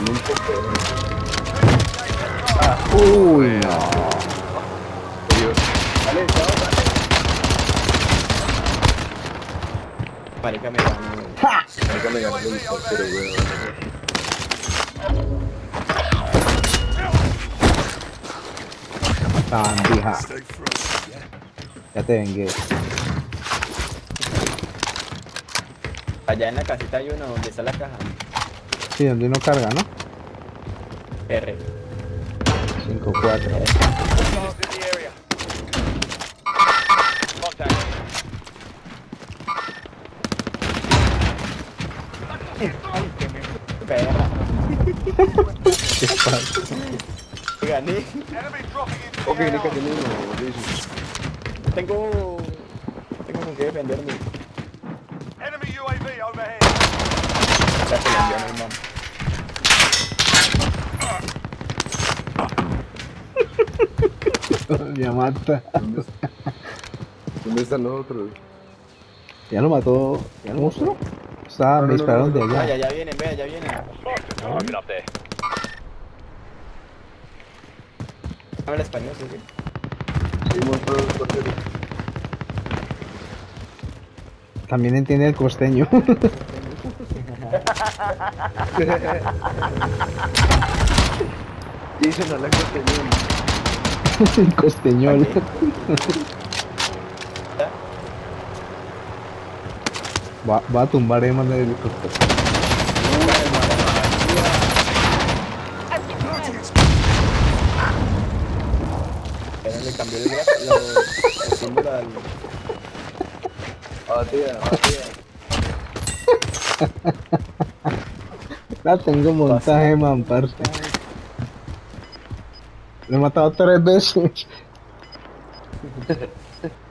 un poco. Uy, no. Dios. Dale, chao, dale. Marica, me ganó. Marica, me ganó el helicóptero, weón. Bandija. Ya te vengué. Allá en la casita hay uno donde está la caja. Sí, donde uno carga, ¿no? R. 5-4. Hostiles in the area. Contact. Perra. ¿Qué pasa? Gané. Enemy dropping into Ok, the Nica AR. tiene uno, Jason. Tengo con qué defenderme. Enemy UAV overhead. Ya se lo envió a mi mamá. Me mata. ¿Dónde están los otros? ¿Ya lo mató el monstruo? Está, No, me no, dispararon no, de no. Ah, ya, allá. ya vienen, vea, ya vienen. Target up there. Habla español, ¿sí? Hay un montón de porteros. También entiende el costeño. Jason, habla costeñón. El costeñol. Va a tumbar a Emma del helicóptero. Pero le cambió el símbolo al... Batida, batida. La tengo montaje, man, parce. Le he matado 3 veces.